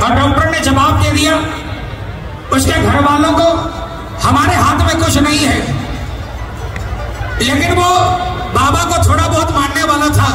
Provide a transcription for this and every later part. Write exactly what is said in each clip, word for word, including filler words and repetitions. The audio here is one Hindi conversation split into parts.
और डॉक्टर ने जवाब दे दिया उसके घर वालों को, हमारे हाथ में कुछ नहीं है। लेकिन वो बाबा को थोड़ा बहुत मानने वाला था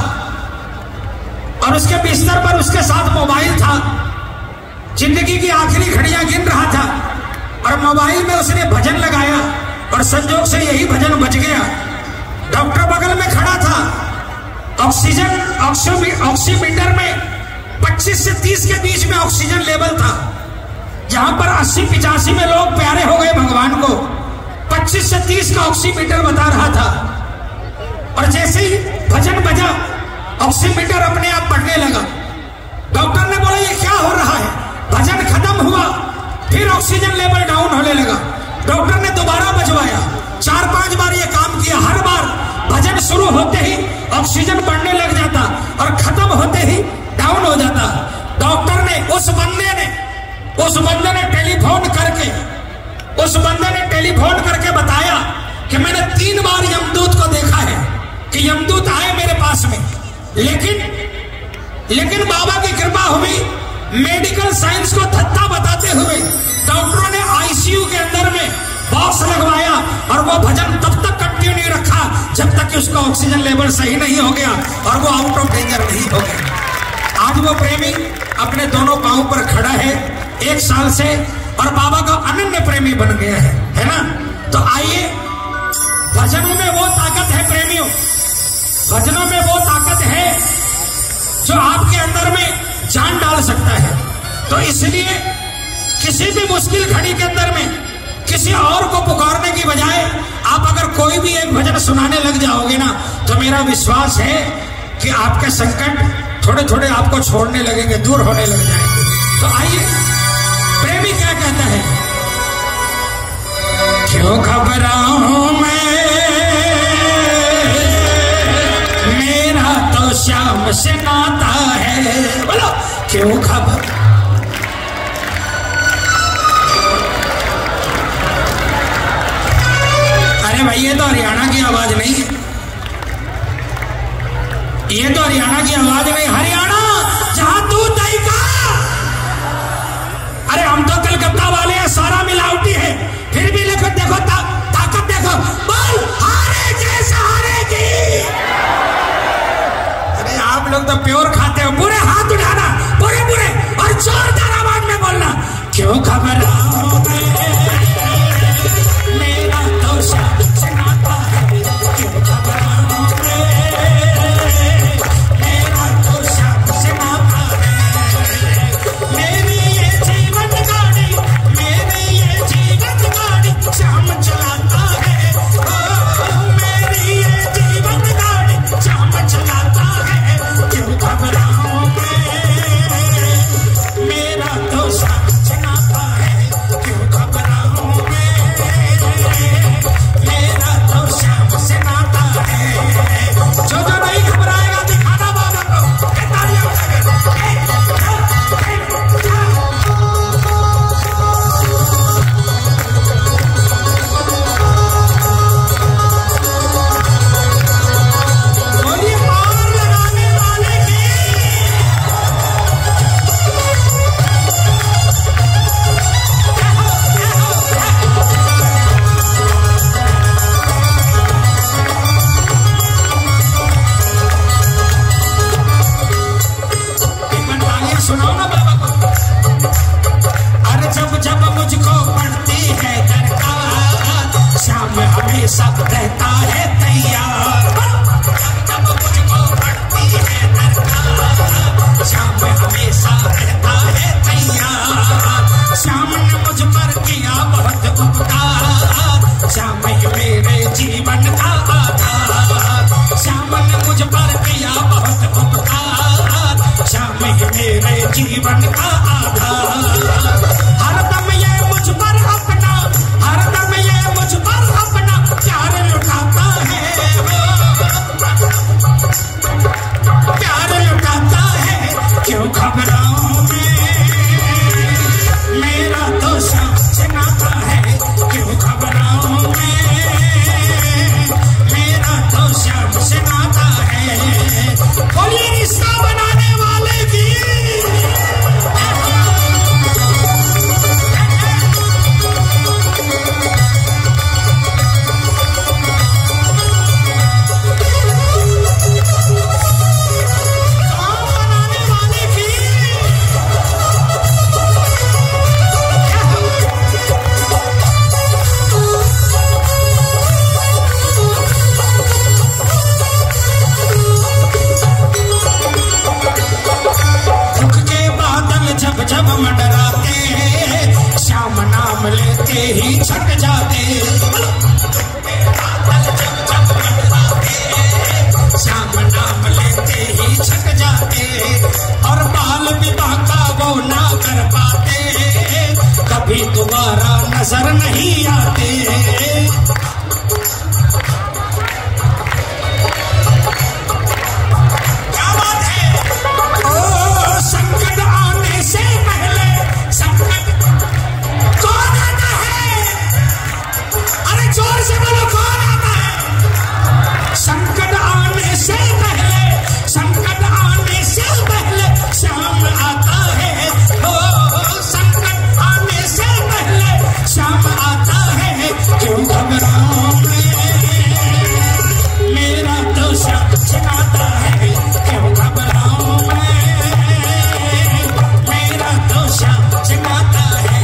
और उसके बिस्तर पर उसके साथ मोबाइल था। जिंदगी की आखिरी घड़ियां गिन रहा था और मोबाइल में उसने भजन लगाया और संजोग से यही भजन बच गया। डॉक्टर बगल में खड़ा था। ऑक्सीजन ऑक्सीमीटर में पच्चीस से तीस के बीच में ऑक्सीजन लेवल था। जहां पर अस्सी पिचासी में लोग प्यारे हो गए भगवान को, पच्चीस से तीस का ऑक्सीमीटर बता रहा था। और जैसे ही भजन बजा ऑक्सीमीटर अपने आप बढ़ने लगा। डॉक्टर ने बोला ये क्या हो रहा है? भजन खत्म हुआ, फिर ऑक्सीजन लेवल डाउन होने लगा। डॉक्टर ने दोबारा बजवाया, चार पांच बार ये काम किया। हर बार भजन शुरू होते ही ऑक्सीजन बढ़ने लग जाता और खत्म होते ही डाउन हो जाता। डॉक्टर ने उस बंदे ने उस बंदे ने टेलीफोन करके उस बंदे ने टेलीफोन करके बताया कि मैंने तीन बार यमदूत को देखा है कि यमदूत आए मेरे पास में, लेकिन लेकिन बाबा की कृपा हुई। मेडिकल साइंस को धत्ता बताते हुए डॉक्टरों ने आईसीयू के अंदर में बॉक्स लगवाया और वो भजन तब तक कंटिन्यू रखा जब तक कि उसका ऑक्सीजन लेवल सही नहीं हो गया और वो आउट ऑफ डेंजर नहीं हो गया। आज वो प्रेमी अपने दोनों पांव पर खड़ा है एक साल से और बाबा का अनन्य प्रेमी बन गया है, है ना? तो आइए, भजनों में वो ताकत है प्रेमियों, भजनों में वो ताकत है जो आपके अंदर में जान डाल सकता है। तो इसलिए किसी भी मुश्किल घड़ी के अंदर में किसी और को पुकारने की बजाय आप अगर कोई भी एक भजन सुनाने लग जाओगे ना, तो मेरा विश्वास है कि आपके संकट थोड़े थोड़े आपको छोड़ने लगेंगे, दूर होने लग जाएंगे। तो आइए, प्रेमी क्या कहता है? क्यों घबराऊं मैं, मेरा तो श्याम से नाता है। बोलो, क्यों खबर। अरे भाई, ये तो हरियाणा की आवाज नहीं है, ये तो हरियाणा की आवाज नहीं। हरियाणा जहां तू तय का, अरे हम तो कलकत्ता वाले हैं, सारा मिलावटी है, फिर भी देखो देखो ता, ताकत देखो। बोल, हारे जैसे हारेगी। अरे आप लोग तो प्योर खाते हो। पूरे हाथ उठाना, पूरे पूरे, और जोरदार आवाज में बोलना, क्यों घबराओ मेरा तो श्याम से नाता है। क्यों घबराओ मेरा तो श्याम से नाता है। मेरी ये जीवन गाड़ी, मेरी ये जीवन गाड़ी श्याम चलाता है। ओ मेरी ये जीवन गाड़ी श्याम चलाता है। क्यों घबराओ मेरा तो श्याम से नाता है। क्यों घबराओ मेरा तो श्याम से नाता है। जो जो नहीं घबराएगा दिखाना बाबा को, तालियां बोलिए, पार लगाने वाले की। सुनाओ ना बाबा को। अरे जब जब मुझको पड़ती है दरकार, श्याम हमेशा रहता है तैयार। जब मुझको पड़ती है दरकार, श्याम हमेशा रहता है तैयार। श्याम ने मुझ पर किया बहुत उपकार, श्याम ही मेरे जीवन का आधार। श्याम ने मुझ पर किया बहुत उपकार, श्याम ही मेरे जीवन का आधार। हरदम ये मुझ पर अपना, हरदम ये मुझ पर अपना प्यार लुटाता है। प्यार लुटाता है। क्यों घबराऊं मेरा तो श्याम से नाता है। क्यों घबराऊं मेरा तो श्याम से नाता है। बोलिए, रिश्ता बनाने वाले की। जब मंडराते, श्याम नाम लेते ही छट जाते। श्याम नाम लेते ही छट जाते, और बाल विवाह का वो ना कर पाते, कभी दोबारा नजर नहीं आते। क्या बात है? ओ संकट आने से पहले, संकट कौन आता है? अरे जोर से बोलो, कौन आता है? संकट आने से पहले, संकट आने से पहले श्याम आता है। ओ संकट आने से पहले श्याम आता है। क्यों घबराऊं मैं, मेरा तो श्याम चिन्हाता है। क्यों घबराऊं मैं, मेरा तो श्याम चिन्हाता है।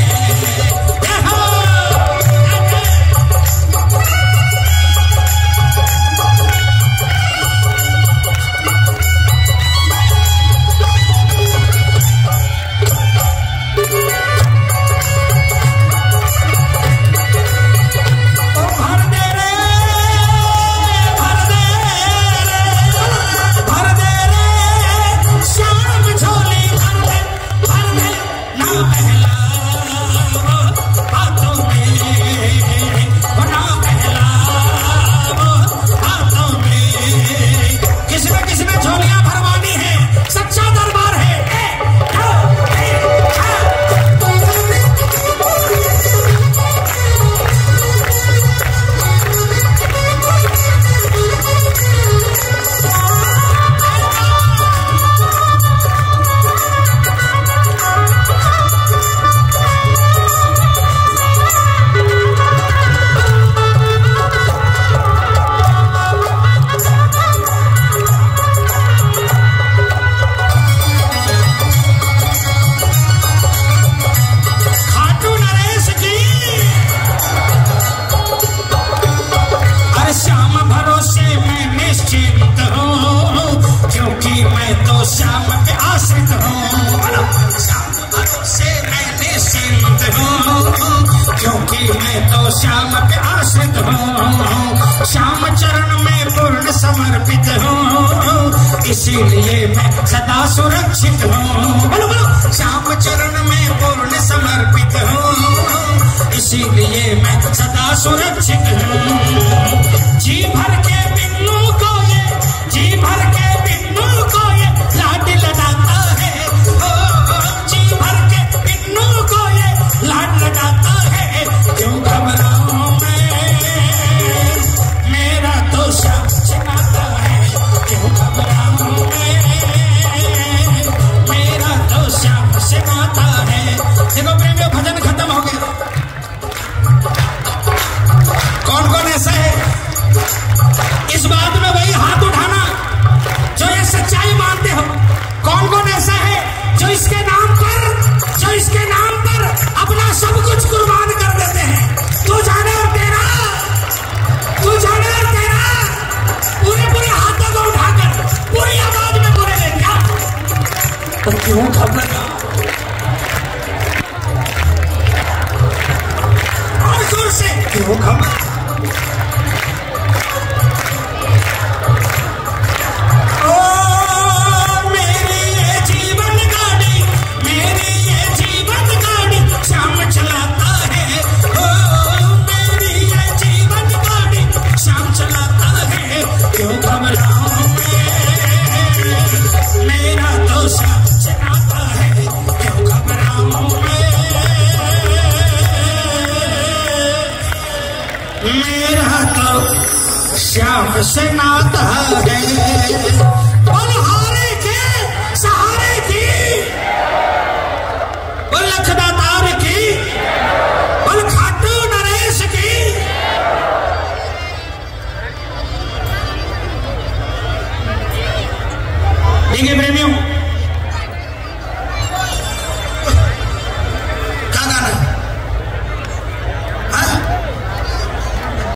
श्याम पे आश्रित हूँ, श्याम चरण में पूर्ण समर्पित हूँ, इसीलिए मैं सदा सुरक्षित हूँ। बोलो बोलो, श्याम चरण में पूर्ण समर्पित हूँ, इसीलिए मैं सदा सुरक्षित हूँ। जी भर के बिन्नू को ये, जी भर के बिन्नू को ये लाड लगाता है। ओ जी भर के बिन्नू को ये लाड लगाता है। क्यों घबराऊं मैं, मेरा तो श्याम चिन्हाता है। क्यों घबराऊं मैं, मेरा तो श्याम चिन्हाता है। देखो प्रेमियों, भजन खत्म हो गया। कौन कौन ऐसा है इस बात में वही हाथ उठाना जो ये सच्चाई मानते हो? कौन कौन ऐसा है जो इसके नाम पर, जो इसके नाम पर अपना सब कुछ कुर्बान कर देते हैं? तू जाने और तेरा, तू जाने और तेरा, पूरे पूरे हाथों को उठाकर पूरी आवाज में बोले ले क्या? तो क्यों घबरा, और जोर से क्यों घबरा? मेरा तो श्याम से नाता है। बलहारे के सहारे की, बल लखदातार की, बल खाटू नरेश की। देखिए प्रेमियों,